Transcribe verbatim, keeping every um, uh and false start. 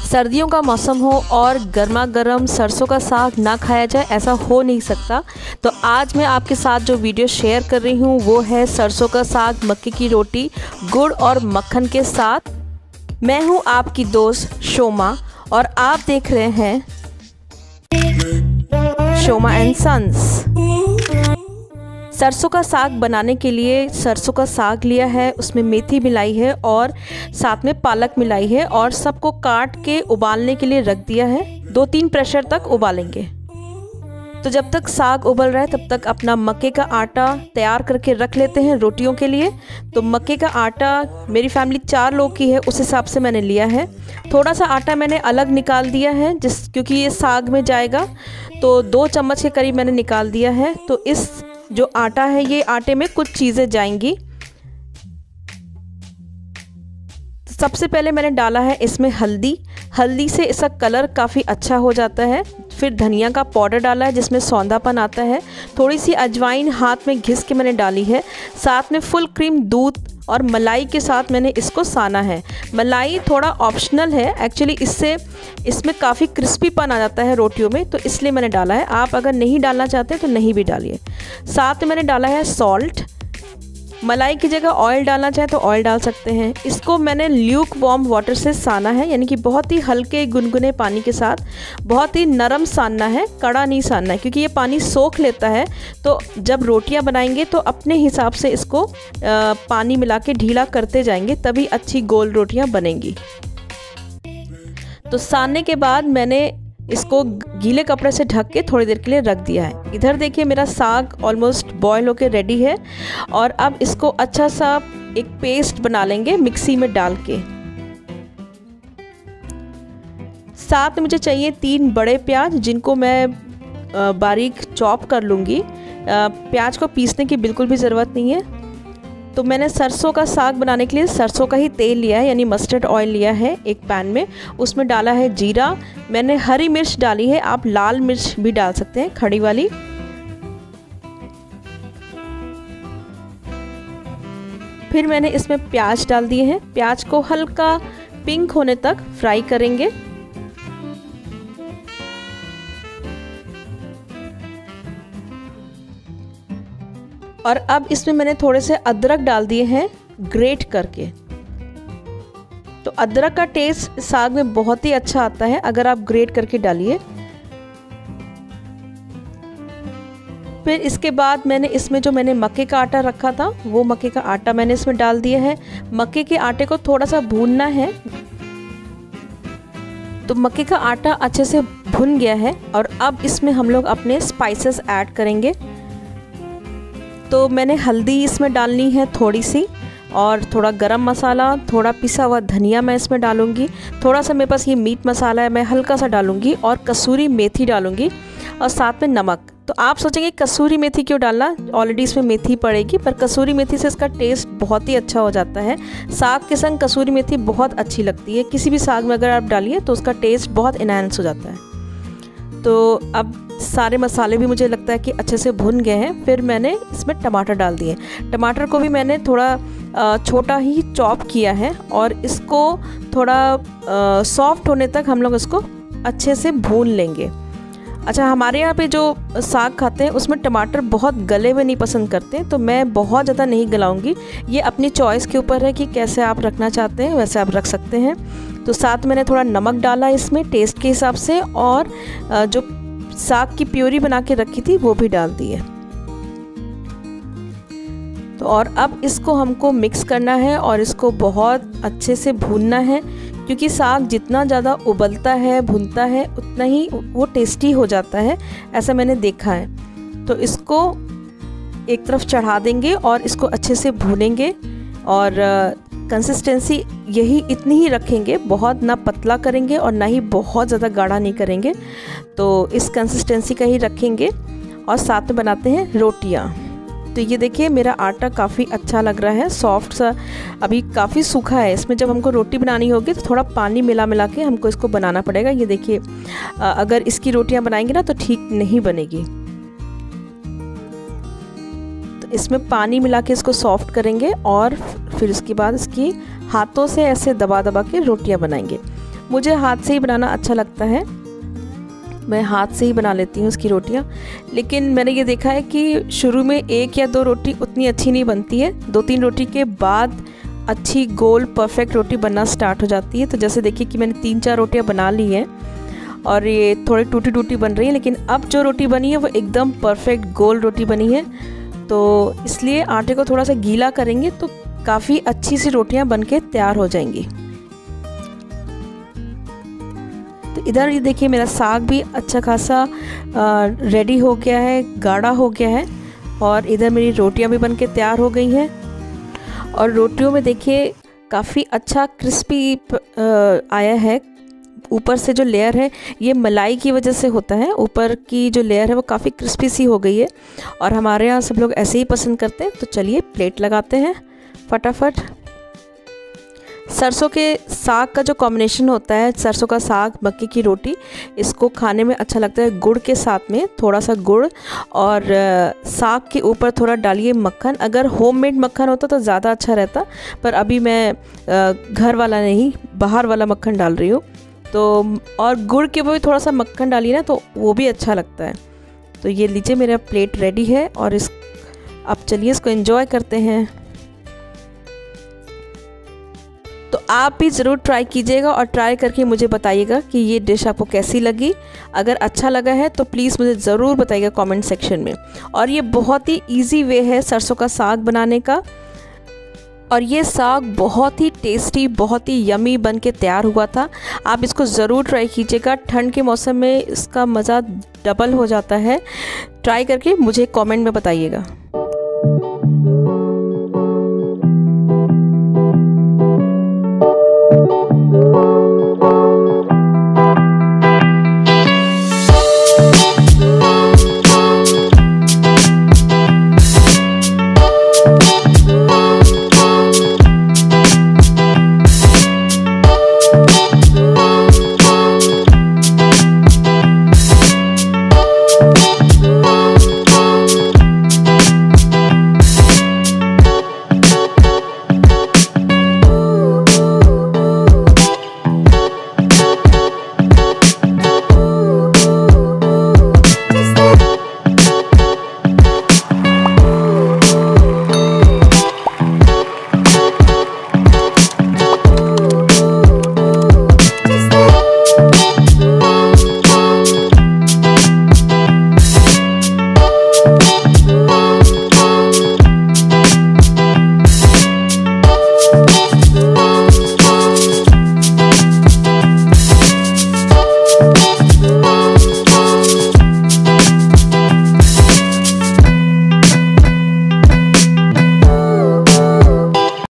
सर्दियों का मौसम हो और गर्मा गर्म सरसों का साग ना खाया जाए, ऐसा हो नहीं सकता। तो आज मैं आपके साथ जो वीडियो शेयर कर रही हूँ वो है सरसों का साग मक्के की रोटी गुड़ और मक्खन के साथ। मैं हूँ आपकी दोस्त शोमा और आप देख रहे हैं शोमा एंड सन्स। सरसों का साग बनाने के लिए सरसों का साग लिया है, उसमें मेथी मिलाई है और साथ में पालक मिलाई है और सबको काट के उबालने के लिए रख दिया है। दो तीन प्रेशर तक उबालेंगे। तो जब तक साग उबल रहा है तब तक अपना मक्के का आटा तैयार करके रख लेते हैं रोटियों के लिए। तो मक्के का आटा मेरी फैमिली चार लोग की है, उस हिसाब से मैंने लिया है। थोड़ा सा आटा मैंने अलग निकाल दिया है जिस क्योंकि ये साग में जाएगा, तो दो चम्मच के करीब मैंने निकाल दिया है। तो इस जो आटा है ये आटे में कुछ चीज़ें जाएंगी। सबसे पहले मैंने डाला है इसमें हल्दी। हल्दी से इसका कलर काफ़ी अच्छा हो जाता है। फिर धनिया का पाउडर डाला है जिसमें सौंधापन आता है। थोड़ी सी अजवाइन हाथ में घिस के मैंने डाली है। साथ में फुल क्रीम दूध और मलाई के साथ मैंने इसको साना है। मलाई थोड़ा ऑप्शनल है एक्चुअली, इससे इसमें काफ़ी क्रिस्पीपन आ जाता है रोटियों में, तो इसलिए मैंने डाला है। आप अगर नहीं डालना चाहते तो नहीं भी डालिए। साथ में मैंने डाला है सॉल्ट। मलाई की जगह ऑयल डालना चाहे तो ऑयल डाल सकते हैं। इसको मैंने ल्यूक वार्म वाटर से साना है, यानी कि बहुत ही हल्के गुनगुने पानी के साथ बहुत ही नरम सानना है, कड़ा नहीं सानना है, क्योंकि ये पानी सोख लेता है। तो जब रोटियां बनाएंगे तो अपने हिसाब से इसको आ, पानी मिला के ढीला करते जाएंगे, तभी अच्छी गोल रोटियां बनेंगी। तो सानने के बाद मैंने इसको गीले कपड़े से ढक के थोड़ी देर के लिए रख दिया है। इधर देखिए मेरा साग ऑलमोस्ट बॉयल होके रेडी है और अब इसको अच्छा सा एक पेस्ट बना लेंगे मिक्सी में डाल के। साथ में मुझे चाहिए तीन बड़े प्याज जिनको मैं बारीक चॉप कर लूँगी। प्याज को पीसने की बिल्कुल भी ज़रूरत नहीं है। तो मैंने सरसों का साग बनाने के लिए सरसों का ही तेल लिया है, यानी मस्टर्ड ऑयल लिया है एक पैन में। उसमें डाला है जीरा। मैंने हरी मिर्च डाली है, आप लाल मिर्च भी डाल सकते हैं खड़ी वाली। फिर मैंने इसमें प्याज डाल दिए हैं। प्याज को हल्का पिंक होने तक फ्राई करेंगे। और अब इसमें मैंने थोड़े से अदरक डाल दिए हैं ग्रेट करके। तो अदरक का टेस्ट साग में बहुत ही अच्छा आता है अगर आप ग्रेट करके डालिए। फिर इसके बाद मैंने इसमें जो मैंने मक्के का आटा रखा था वो मक्के का आटा मैंने इसमें डाल दिया है। मक्के के आटे को थोड़ा सा भूनना है। तो मक्के का आटा अच्छे से भुन गया है और अब इसमें हम लोग अपने स्पाइसेस ऐड करेंगे। तो मैंने हल्दी इसमें डालनी है थोड़ी सी, और थोड़ा गरम मसाला, थोड़ा पिसा हुआ धनिया मैं इसमें डालूंगी। थोड़ा सा मेरे पास ये मीट मसाला है, मैं हल्का सा डालूंगी और कसूरी मेथी डालूंगी और साथ में नमक। तो आप सोचेंगे कसूरी मेथी क्यों डालना, ऑलरेडी इसमें मेथी पड़ेगी, पर कसूरी मेथी से इसका टेस्ट बहुत ही अच्छा हो जाता है। साग के संग कसूरी मेथी बहुत अच्छी लगती है। किसी भी साग में अगर आप डालिए तो उसका टेस्ट बहुत इनहेंस हो जाता है। तो अब सारे मसाले भी मुझे लगता है कि अच्छे से भुन गए हैं। फिर मैंने इसमें टमाटर डाल दिए। टमाटर को भी मैंने थोड़ा छोटा ही चॉप किया है और इसको थोड़ा सॉफ्ट होने तक हम लोग इसको अच्छे से भून लेंगे। अच्छा, हमारे यहाँ पे जो साग खाते हैं उसमें टमाटर बहुत गले हुए नहीं पसंद करते, तो मैं बहुत ज़्यादा नहीं गलाऊंगी। ये अपनी चॉइस के ऊपर है कि कैसे आप रखना चाहते हैं, वैसे आप रख सकते हैं। तो साथ मैंने थोड़ा नमक डाला इसमें टेस्ट के हिसाब से, और जो साग की प्यूरी बना के रखी थी वो भी डाल दी है। तो और अब इसको हमको मिक्स करना है और इसको बहुत अच्छे से भूनना है, क्योंकि साग जितना ज़्यादा उबलता है भुनता है उतना ही वो टेस्टी हो जाता है, ऐसा मैंने देखा है। तो इसको एक तरफ चढ़ा देंगे और इसको अच्छे से भूनेंगे और कंसिस्टेंसी यही इतनी ही रखेंगे, बहुत ना पतला करेंगे और ना ही बहुत ज़्यादा गाढ़ा नहीं करेंगे। तो इस कंसिस्टेंसी का ही रखेंगे और साथ में बनाते हैं रोटियां। तो ये देखिए मेरा आटा काफ़ी अच्छा लग रहा है, सॉफ्ट सा, अभी काफ़ी सूखा है। इसमें जब हमको रोटी बनानी होगी तो थोड़ा पानी मिला मिला के हमको इसको बनाना पड़ेगा। ये देखिए अगर इसकी रोटियां बनाएंगे ना तो ठीक नहीं बनेगी। तो इसमें पानी मिला के इसको सॉफ्ट करेंगे और फिर उसके बाद इसकी हाथों से ऐसे दबा दबा के रोटियां बनाएंगे। मुझे हाथ से ही बनाना अच्छा लगता है, मैं हाथ से ही बना लेती हूँ उसकी रोटियाँ। लेकिन मैंने ये देखा है कि शुरू में एक या दो रोटी उतनी अच्छी नहीं बनती है, दो तीन रोटी के बाद अच्छी गोल परफेक्ट रोटी बनना स्टार्ट हो जाती है। तो जैसे देखिए कि मैंने तीन चार रोटियाँ बना ली हैं और ये थोड़ी टूटी टूटी बन रही है, लेकिन अब जो रोटी बनी है वो एकदम परफेक्ट गोल रोटी बनी है। तो इसलिए आटे को थोड़ा सा गीला करेंगे तो काफ़ी अच्छी सी रोटियां बनके तैयार हो जाएंगी। तो इधर ये देखिए मेरा साग भी अच्छा खासा रेडी हो गया है, गाढ़ा हो गया है, और इधर मेरी रोटियां भी बनके तैयार हो गई हैं। और रोटियों में देखिए काफ़ी अच्छा क्रिस्पी आया है। ऊपर से जो लेयर है ये मलाई की वजह से होता है, ऊपर की जो लेयर है वो काफ़ी क्रिस्पी सी हो गई है, और हमारे यहाँ सब लोग ऐसे ही पसंद करते हैं। तो चलिए प्लेट लगाते हैं फटाफट। सरसों के साग का जो कॉम्बिनेशन होता है, सरसों का साग मक्की की रोटी, इसको खाने में अच्छा लगता है गुड़ के साथ में। थोड़ा सा गुड़ और साग के ऊपर थोड़ा डालिए मक्खन। अगर होममेड मक्खन होता तो ज़्यादा अच्छा रहता, पर अभी मैं घर वाला नहीं बाहर वाला मक्खन डाल रही हूँ। तो और गुड़ के ऊपर भी थोड़ा सा मक्खन डालिए ना तो वो भी अच्छा लगता है। तो ये लीजिए मेरा प्लेट रेडी है, और इस अब चलिए इसको एंजॉय करते हैं। तो आप भी ज़रूर ट्राई कीजिएगा और ट्राई करके मुझे बताइएगा कि ये डिश आपको कैसी लगी। अगर अच्छा लगा है तो प्लीज़ मुझे ज़रूर बताइएगा कमेंट सेक्शन में। और ये बहुत ही इजी वे है सरसों का साग बनाने का, और ये साग बहुत ही टेस्टी, बहुत ही यमी बन के तैयार हुआ था। आप इसको ज़रूर ट्राई कीजिएगा, ठंड के मौसम में इसका मज़ा डबल हो जाता है। ट्राई करके मुझे कमेंट में बताइएगा।